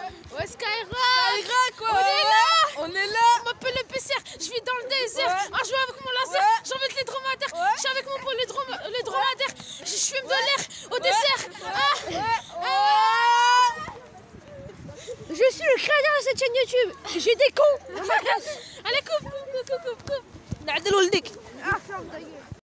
Ouais, Skyrock. Skyrock, ouais. On est là. On est là. On m'appelle le PCR. Je vis dans le désert. Ouais. Je joue avec mon laser. Ouais. J'embête les dromadaires. Ouais. Je suis avec mon pote les dromadaires. Je fume de l'air au dessert. Je suis le créateur de cette chaîne YouTube. J'ai des cons dans ma classe. Allez, coupe. نعدلوا لديك.